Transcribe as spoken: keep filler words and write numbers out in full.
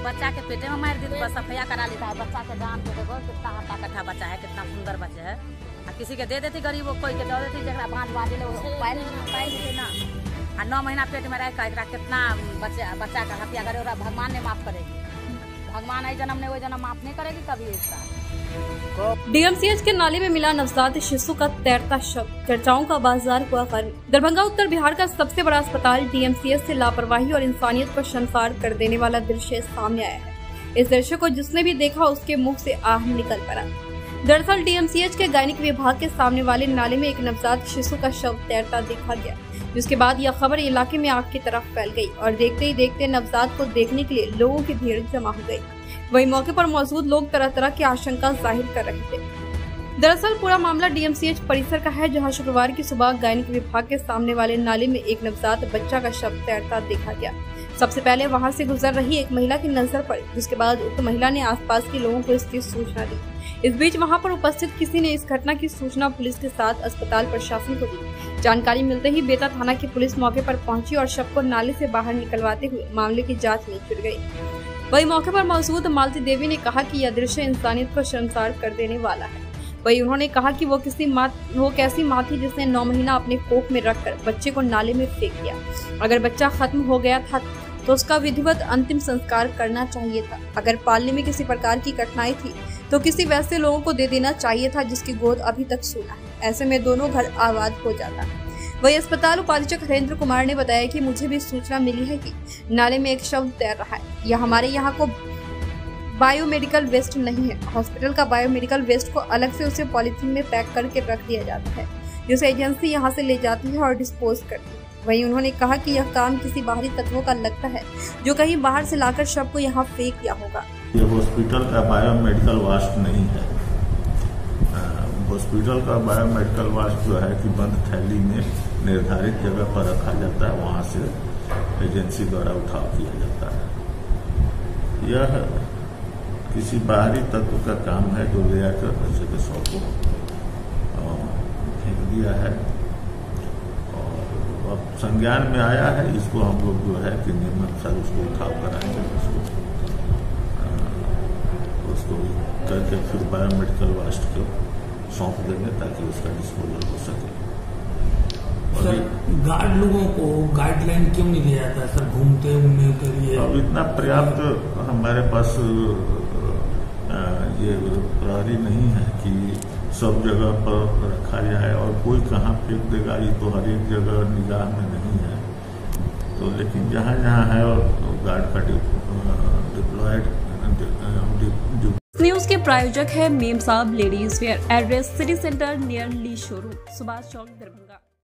बच्चा के पेटे में मार दी तो बस सफाया करा लेता है। बच्चा के दाम के देखो कितना हट्टा कट्ठा बच्चा है, कितना सुंदर बच्चा है। आ किसी के दे देती गरीब कोई के दे देती जरा बांध बांध ले पायल पायल देते ना। आ नौ महीना पेट में रह कर कितना बच्चा बच्चा का हत्या करे और भगवान ने माफ करेगी। भगवान आई जन्म ने वो जन्म माफ नहीं करेगी कभी इसका। डीएमसीएच के नाले में मिला नवजात शिशु का तैरता शव, चर्चाओं का बाजार हुआ खाली। दरभंगा उत्तर बिहार का सबसे बड़ा अस्पताल डीएमसीएच से लापरवाही और इंसानियत को शर्मसार कर देने वाला दृश्य सामने आया है। इस दृश्य को जिसने भी देखा उसके मुंह से आह निकल पड़ा। दरअसल डीएमसीएच के गायनिक विभाग के सामने वाले नाले में एक नवजात शिशु का शव तैरता देखा गया, जिसके बाद यह खबर इलाके में आग की तरफ फैल गई और देखते ही देखते नवजात को देखने के लिए लोगों की भीड़ जमा हो गई। वहीं मौके पर मौजूद लोग तरह तरह की आशंका जाहिर कर रहे थे। दरअसल पूरा मामला डीएमसीएच परिसर का है, जहां शुक्रवार की सुबह गायनिक विभाग के सामने वाले नाले में एक नवजात बच्चा का शव तैरता देखा गया। सबसे पहले वहां से गुजर रही एक महिला की नजर पड़ी, जिसके बाद उक्त महिला ने आसपास के लोगों को इसकी सूचना दी। इस बीच वहां पर उपस्थित किसी ने इस घटना की सूचना पुलिस के साथ अस्पताल प्रशासन को दी। जानकारी मिलते ही बेता थाना की पुलिस मौके पर पहुंची और शव को नाले से बाहर निकलवाते हुए मामले की जांच में जुट गई। वहीं मौके पर मौजूद मालती देवी ने कहा कि यह दृश्य इंसानियत को शर्मसार कर देने वाला है। वहीं उन्होंने कहा कि वो किसी माँ वो कैसी माँ थी जिसने नौ महीना अपने कोख में रखकर बच्चे को नाले में फेंक दिया। अगर बच्चा खत्म हो गया था तो उसका विधिवत अंतिम संस्कार करना चाहिए था। अगर पालने में किसी प्रकार की कठिनाई थी तो किसी वैसे लोगों को दे देना चाहिए था जिसकी गोद अभी तक सूना है। ऐसे में दोनों घर आबाद हो जाता। वही अस्पताल उपाधीक्षक हरेंद्र कुमार ने बताया कि मुझे भी सूचना मिली है कि नाले में एक शव तैर रहा है। यह हमारे यहाँ को बायोमेडिकल वेस्ट नहीं है। हॉस्पिटल का बायोमेडिकल वेस्ट को अलग से उसे पॉलीथीन में पैक करके रख दिया जाता है, जिसे एजेंसी यहाँ से ले जाती है और डिस्पोज करती है। वहीं उन्होंने कहा कि यह काम किसी बाहरी तत्वों का लगता है, जो कहीं बाहर से लाकर शव को यहाँ फेंक दिया होगा। ये हॉस्पिटल का बायोमेडिकल वेस्ट नहीं है। हॉस्पिटल का बायोमेडिकल वेस्ट जो है कि बंद थैली में निर्धारित जगह पर रखा जाता है, वहां से एजेंसी द्वारा उठाव किया जाता है। यह किसी बाहरी तत्व का काम है जो ले आकर बच्चे के शव को फेंक दिया है और अब संज्ञान में आया है। इसको हम लोग जो है कि नियमानुसार उसको उठाव कराएंगे, उसको उसको करके फिर बायोमेडिकल वेस्ट को सौंप देंगे ताकि उसका डिस्पोजल हो सके। सर, गार्ड लोगों को गाइडलाइन क्यों नहीं दिया जाता सर घूमते घूमने के लिए? अब इतना पर्याप्त हमारे पास ये प्रहरी नहीं है कि सब जगह पर रखा जाए और कोई कहाँ फेंक देगा, ये तो हर एक जगह निगाह में नहीं है। तो लेकिन जहाँ जहाँ है और गार्ड का डिप्लॉयड। न्यूज के प्रायोजक है Mem Sahab ladies wear, address city centre near Lee showroom, Subhash Chowk, Darbhanga.